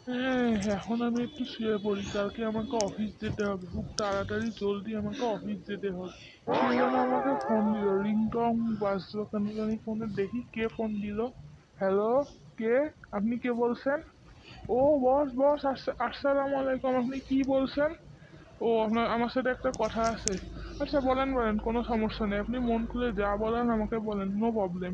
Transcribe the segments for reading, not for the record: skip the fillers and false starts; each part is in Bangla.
এখন আমি একটু শুয়ে পড়ি, কালকে আমাকে অফিস যেতে হবে, খুব তাড়াতাড়ি জলদি আমাকে অফিস যেতে হবে। কে যেন আমাকে ফোন দিল, রিংটং বাজলো কেন জানি ফোনে, দেখি কে ফোন দিল। হ্যালো, কে? আপনি কে বলছেন? ও বস, বস আসসালামু আলাইকুম, আপনি কি বলছেন? ও আপনার আমার সাথে একটা কথা আছে। আচ্ছা বলেন বলেন, কোনো সমস্যা নেই, আপনি মন খুলে যা বলেন আমাকে বলেন, নো প্রবলেম।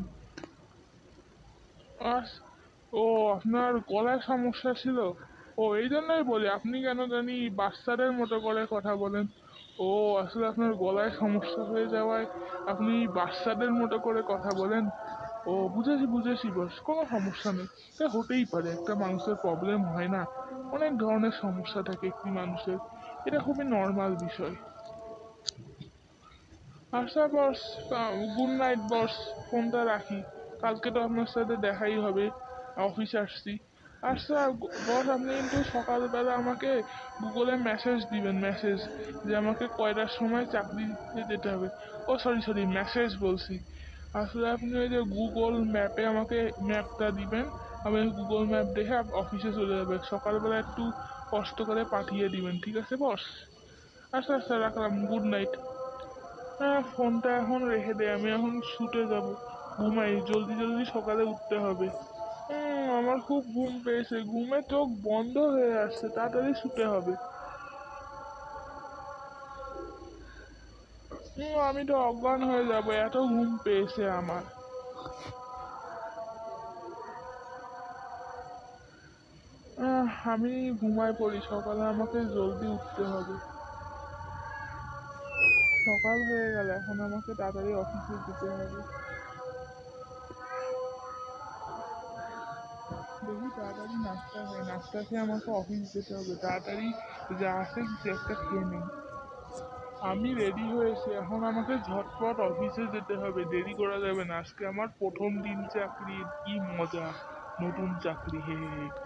আস ও আপনার গলায় সমস্যা ছিল? ও এই জন্যই বলি, আপনি কেন জানি বাচ্চাদের মতো করে কথা বলেন। ও আসলে আপনার গলায় সমস্যা হয়ে যাওয়ায় আপনি বাচ্চাদের মতো করে কথা বলেন। ও বুঝেছি বুঝেছি বস, কোনো সমস্যা নেই। এটা হতেই পারে, একটা মানুষের প্রবলেম হয় না, অনেক ধরনের সমস্যা থাকে একটি মানুষের, এটা খুবই নর্মাল বিষয়। আচ্ছা বস, গুড নাইট বস, ফোনটা রাখি, কালকে তো আপনার সাথে দেখাই হবে, অফিস আসছি। আচ্ছা বস, আপনি কিন্তু সকালবেলা আমাকে গুগলে মেসেজ দিবেন, মেসেজ, যে আমাকে কয়টার সময় চাকরিতে যেতে হবে। ও সরি সরি, মেসেজ বলছি। আসলে আপনি ওই যে গুগল ম্যাপে আমাকে ম্যাপটা দিবেন, আমি গুগল ম্যাপ দেখে অফিসে চলে যাবে, সকালবেলা একটু কষ্ট করে পাঠিয়ে দিবেন, ঠিক আছে বস? আচ্ছা আচ্ছা, রাখলাম, গুড নাইট। হ্যাঁ, ফোনটা এখন রেখে দে, আমি এখন শুতে যাব, ঘুমাই, জলদি জলদি সকালে উঠতে হবে। আমার খুব ঘুম পেয়েছে, ঘুমে চোখ বন্ধ হয়ে আসছে, তাড়াতাড়ি শুতে হবে। আমি তো অজ্ঞান হয়ে যাব, এত ঘুম পেয়েছে আমার। আমি ঘুমায় পড়ি, সকালে আমাকে জলদি উঠতে হবে। সকাল হয়ে গেল, এখন আমাকে তাড়াতাড়ি অফিসে যেতে হবে। দেখি তাড়াতাড়ি নাস্তা হয়, নাস্তা খেয়ে আমাকে অফিস যেতে হবে, তাড়াতাড়ি যা আছে কিছু একটা খেয়ে নেই। আমি রেডি হয়েছি, এখন আমাকে ঝটপট অফিসে যেতে হবে, দেরি করা যাবে না, আজকে আমার প্রথম দিন চাকরির, কি মজা, নতুন চাকরি, হে হে হে।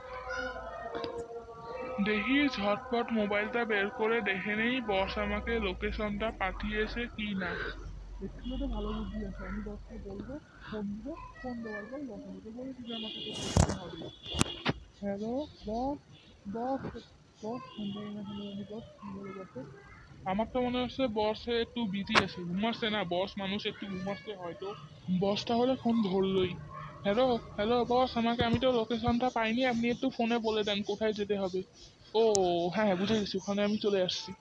দেখি ঝটপট মোবাইলটা বের করে দেখে নেই বস আমাকে লোকেশনটা পাঠিয়েছে কি না। একটু তো ভালো বুদ্ধি আছে, আমি বসকে বলবো, ফোন দিব, ফোন দেওয়ার পর বসাবো, বলেছি যে আমাকে তো করতে হবে। হ্যালো বস, বস, বস ফোন দেয় না কেন জানি, বস কি হলো বসে? আমার তো মনে হচ্ছে বস একটু বিজি আছে, ঘুমাচ্ছে না বস, মানুষ একটু ঘুমাচ্ছে হয়তো। বস তাহলে ফোন ধরলই। হ্যালো, হ্যালো বস, আমি তো লোকেশনটা পাইনি, আপনি একটু ফোনে বলে দেন কোথায় যেতে হবে। ও হ্যাঁ হ্যাঁ, বুঝে গেছি, ওখানে আমি চলে আসছি।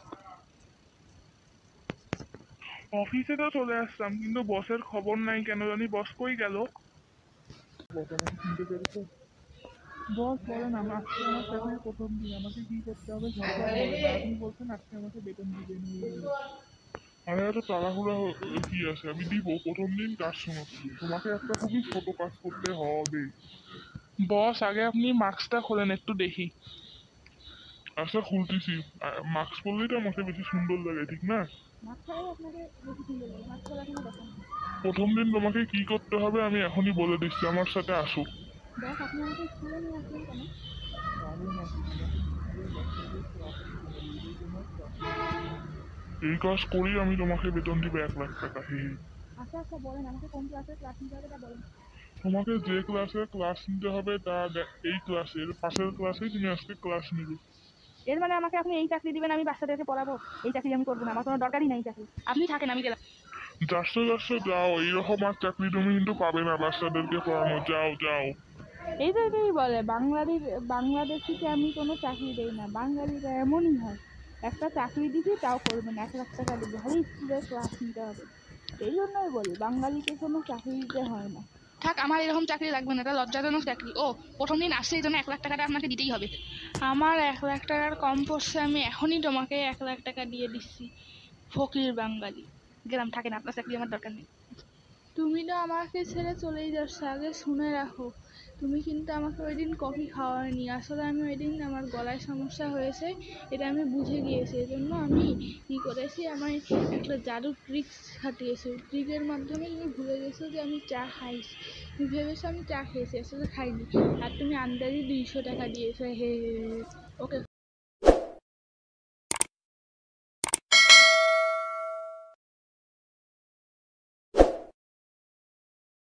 অফিসে তো চলে আসলাম, কিন্তু বসের খবর নাই কেন জানি, বস কই গেল? বস আমাকে চিনতে পেরেছে? বস বলেন, আজকে আমার চাকরির প্রথম দিন, আমাকে কি করতে হবে ঝটপট বলেন, আর আপনি বলছেন আজকে আমাকে বেতন দিবেন। আরে এত তাড়াহুড়া কি আছে, আমি দিব, প্রথম দিন কাজ শোনো, তোমাকে একটা খুবই ছোট কাজ করতে হবে। বস আগে আপনি মাস্কটা খোলেন একটু দেখি। আচ্ছা খুলতেছি। মাস্ক পরলেই তো আমাকে বেশি সুন্দর লাগে, ঠিক না? প্রথম দিন তোমাকে কি করতে হবে আমি এখনই বলে দিচ্ছি, আমার সাথে আসো। কারণ আছে, তোমাকে স্কুলে বাচ্চাদের ক্লাস নিতে হবে, এটাই তোমার চাকরি। এই কাজ করেই আমি তোমাকে বেতন দিব 1 লাখ টাকা, হে হে। তোমাকে যে ক্লাসে ক্লাস নিতে হবে তা এই ক্লাসের পাশের ক্লাসেই তুমি আজকে ক্লাস নিবে। এর মানে আমাকে আপনি এই চাকরি দিবেন, আমি বাচ্চাদেরকে পড়াবো? এই চাকরি আমি করবো না, আমার কোনো দরকারই নাই চাকরি, আপনি থাকেন, আমি গেলাম। যাচ্ছ যাচ্ছ যাও, এইরকম আর চাকরি তুমি কিন্তু পাবে না বাচ্চাদেরকে পড়ানো, যাও যাও। এই তো এটাই বলে বাংলাদেশিকে আমি কোনো চাকরি দেই না, বাঙালিরা এমনই হয়, একটা চাকরি দিছি তাও করবে না, 1 লাখ টাকা দেবো, খালি স্কুলের ক্লাস নিতে হবে। এই জন্যই বলি বাঙালিকে কোনো চাকরি দিতে হয় না। থাক, আমার এরকম চাকরি লাগবে না, এটা লজ্জাজনক চাকরি। ও প্রথম দিন আসছে, এই জন্য 1 লাখ টাকাটা আপনাকে দিতেই হবে। আমার 1 লাখ টাকার কম পড়ছে, আমি এখনই তোমাকে 1 লাখ টাকা দিয়ে দিচ্ছি, ফকির বাঙালি। গেলাম, থাকেন, আপনার চাকরি আমার দরকার নেই। তুমি তো আমাকে ছেড়ে চলেই যাচ্ছ, আগে শুনে রাখো, তুমি কিন্তু আমাকে ওই দিন কফি খাওয়াওনি, আসলে আমি ওই দিন আমার গলায় সমস্যা হয়েছে, এটা আমি বুঝে গিয়েছি, এই জন্য আমি কী করেছি, আমার একটা জাদু ট্রিক খাটিয়েছি, ট্রিকের মাধ্যমে তুমি ভুলে গেছো যে আমি চা খাইছি, তুমি ভেবেছো আমি চা খেয়েছি, আসলে খাইনি, আর তুমি আন্দাজে 200 টাকা দিয়েছো, হে হে হে। ওকে।